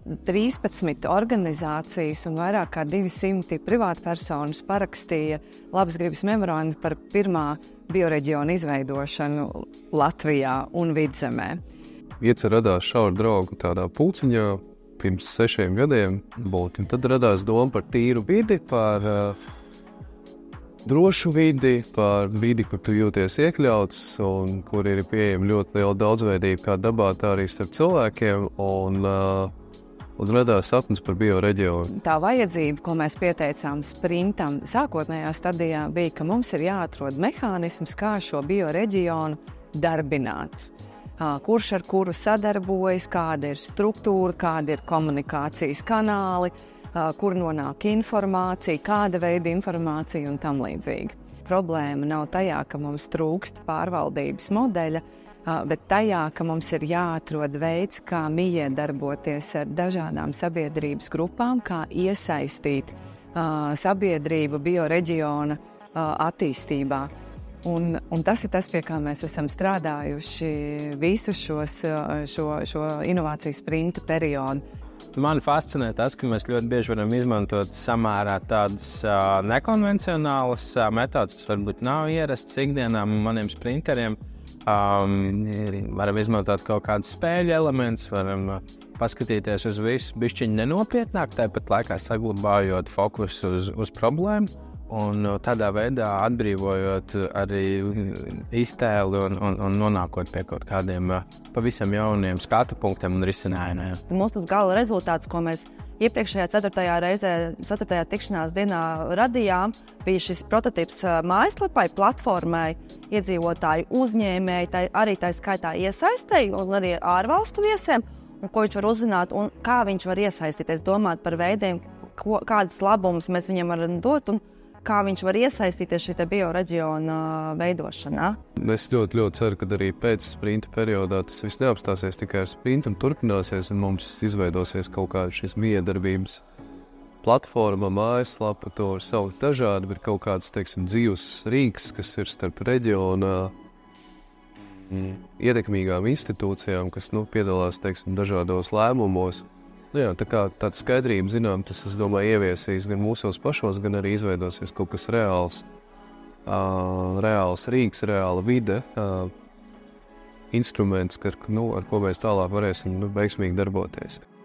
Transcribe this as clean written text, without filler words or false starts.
13 organizācijas un vairāk kā 200 privātpersonas parakstīja labas gribas memorandu par pirmā bioreģiona izveidošanu Latvijā un Vidzemē. Iecer radās šaura draugu tādā pulciņā pirms 6 gadiem. Un tad radās doma par tīru vidi, par drošu vidi, par vidi, kur tu jūties iekļauts un kur ir pieejama ļoti liela daudzveidība kā dabā, tā arī starp cilvēkiem. Un radās sapnis par bioreģionu. Tā vajadzība, ko mēs pieteicām sprintam sākotnējā stadijā, bija, ka mums ir jāatrod mehānisms, kā šo bioreģionu darbināt. Kurš ar kuru sadarbojas, kāda ir struktūra, kāda ir komunikācijas kanāli, kur nonāk informācija, kāda veida informācija un tam līdzīgi. Problēma nav tajā, ka mums trūkst pārvaldības modeļa, bet tajā, ka mums ir jāatrod veids, kā miedarboties ar dažādām sabiedrības grupām, kā iesaistīt sabiedrību bioreģiona attīstībā. Un tas ir tas, pie kā mēs esam strādājuši visu šo inovāciju sprinta periodu. Mani fascinē tas, ka mēs ļoti bieži varam izmantot samērā tādas nekonvencionālas metodas, kas varbūt nav ierastas ikdienā maniem sprinteriem. Varam izmantot kaut kādus spēļu elementus, varam paskatīties uz visu bišķiņu nenopietnāk, tāpat laikā saglabājot fokusu uz problēmu un tādā veidā atbrīvojot arī iztēli un nonākot pie kaut kādiem pavisam jauniem skatu punktiem un risinājumiem. Mūsu gala rezultāts, ko mēs iepriekšējā 4. tikšanās dienā radījām, bija šis prototyps mājaslapai, platformai, iedzīvotāju uzņēmēji, arī tā skaitā iesaistēji un arī ārvalstu viesiem, un ko viņš var uzzināt un kā viņš var iesaistīties, domāt par veidiem, kādas labumus mēs viņam varam dot un kā viņš var iesaistīties šī bioreģiona veidošanā. Es ļoti ceru, ka arī pēc sprinta periodā tas viss neapstāsies tikai ar sprintu un turpināsies, un mums izveidosies kaut kāda šīs miedarbības platforma, mājaslapa, to var saukt dažādi, bet kaut kāds, dzīves rīks, kas ir starp reģionā ietekmīgām institūcijām, kas piedalās, dažādos lēmumos. Jā, tā kā tāda skaidrība, tas, es domāju, ieviesīs gan mūsos pašos, gan arī izveidosies kaut kas reāls rīks, reāla vide, instruments, ar ko mēs tālāk varēsim veiksmīgi darboties.